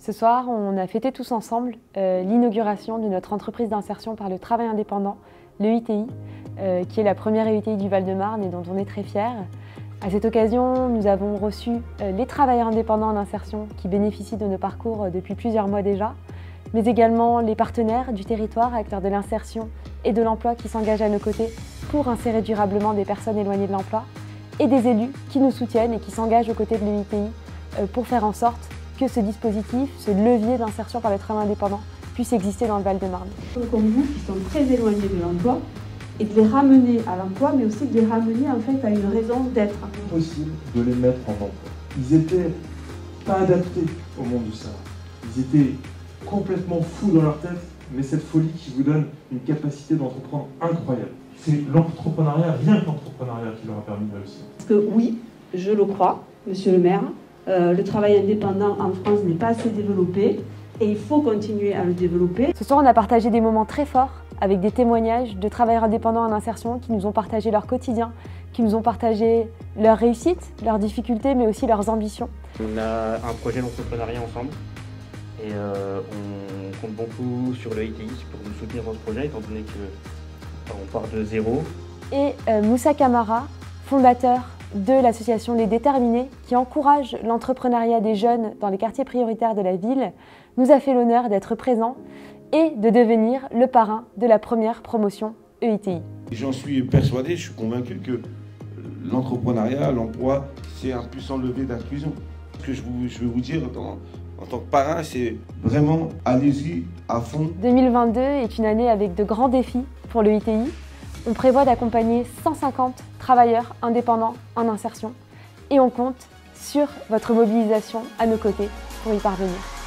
Ce soir, on a fêté tous ensemble l'inauguration de notre entreprise d'insertion par le travail indépendant, l'EITI, qui est la première EITI du Val-de-Marne et dont on est très fiers. À cette occasion, nous avons reçu les travailleurs indépendants en insertion qui bénéficient de nos parcours depuis plusieurs mois déjà, mais également les partenaires du territoire, acteurs de l'insertion et de l'emploi qui s'engagent à nos côtés pour insérer durablement des personnes éloignées de l'emploi, et des élus qui nous soutiennent et qui s'engagent aux côtés de l'EITI pour faire en sorte que ce dispositif, ce levier d'insertion par le travail indépendant puisse exister dans le Val-de-Marne. Comme vous, qui sont très éloignés de l'emploi, et de les ramener à l'emploi, mais aussi de les ramener en fait à une raison d'être. Impossible de les mettre en emploi. Ils étaient pas adaptés au monde du salariat. Ils étaient complètement fous dans leur tête, mais cette folie qui vous donne une capacité d'entreprendre incroyable. C'est l'entrepreneuriat, rien que l'entrepreneuriat qui leur a permis de réussir. Parce que oui, je le crois, monsieur le maire, le travail indépendant en France n'est pas assez développé et il faut continuer à le développer. Ce soir, on a partagé des moments très forts avec des témoignages de travailleurs indépendants en insertion qui nous ont partagé leur quotidien, qui nous ont partagé leurs réussites, leurs difficultés, mais aussi leurs ambitions. On a un projet d'entrepreneuriat ensemble et on compte beaucoup sur le ITI pour nous soutenir dans ce projet, étant donné qu'on part de zéro. Et Moussa Camara, fondateur de l'association Les Déterminés, qui encourage l'entrepreneuriat des jeunes dans les quartiers prioritaires de la ville, nous a fait l'honneur d'être présent et de devenir le parrain de la première promotion EITI. J'en suis persuadé, je suis convaincu que l'entrepreneuriat, l'emploi, c'est un puissant levier d'inclusion. Ce que je veux vous dire en tant que parrain, c'est vraiment allez-y à fond. 2022 est une année avec de grands défis pour l'EITI. On prévoit d'accompagner 150 travailleurs indépendants en insertion et on compte sur votre mobilisation à nos côtés pour y parvenir.